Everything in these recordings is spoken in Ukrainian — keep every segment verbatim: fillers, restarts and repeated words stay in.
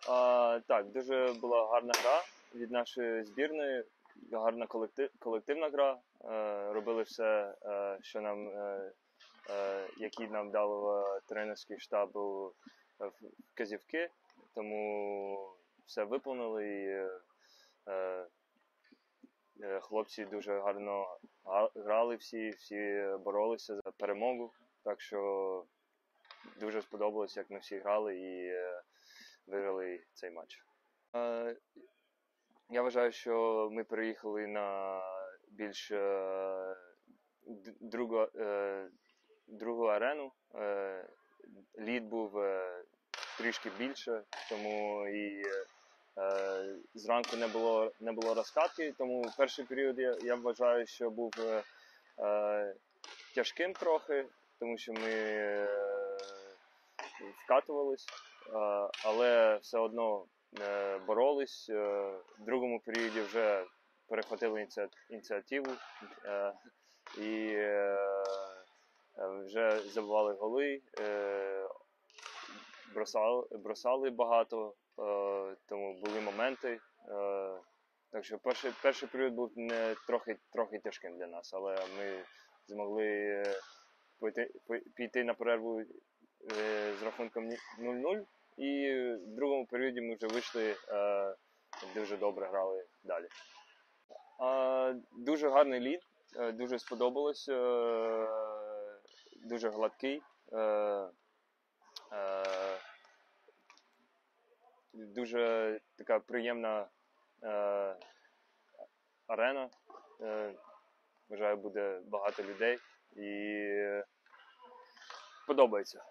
А, так, дуже була гарна гра від нашої збірної, гарна колектив, колективна гра. Е, робили все, е, що нам, е, е, які нам дав е, тренерський штаб у е, вказівки, тому все виповнили і е, е, хлопці дуже гарно грали всі, всі боролися за перемогу, так що дуже сподобалось, як ми всі грали і е, виграли цей матч. Е, я вважаю, що ми переїхали на більш е, другу, е, другу арену. Е, лід був е, трішки більше, тому і е, зранку не було, не було розкатки, тому перший період я, я вважаю, що був е, е, тяжким трохи, тому що ми е, вкатувались, е, але все одно е, боролись. Е, в другому періоді вже перехватили ініціативу е, і е, вже забивали голи, е, бросали, бросали багато, е, тому були моменти. Е, так що перший, перший період був не трохи, трохи тяжким для нас, але ми змогли піти, піти на перерву е, з рахунком нуль нуль, і в другому періоді ми вже вийшли, е, дуже добре грали далі. Е, дуже гарний лід, е, дуже сподобалось, е, дуже гладкий. Е, е, Дуже така приємна е, арена. Е, вважаю, буде багато людей і подобається.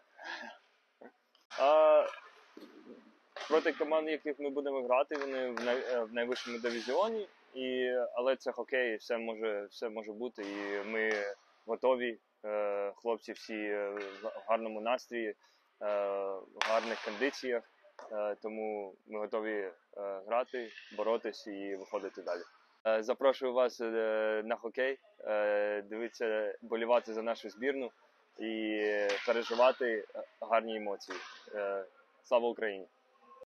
А проти команд, яких ми будемо грати, вони в, най, в найвищому дивізіоні, і, але це хокей, все може, все може бути, і ми готові. Е, хлопці всі в гарному настрої, е, в гарних кондиціях. Тому ми готові грати, боротись і виходити далі. Запрошую вас на хокей, дивитися, болівати за нашу збірну і переживати гарні емоції. Слава Україні!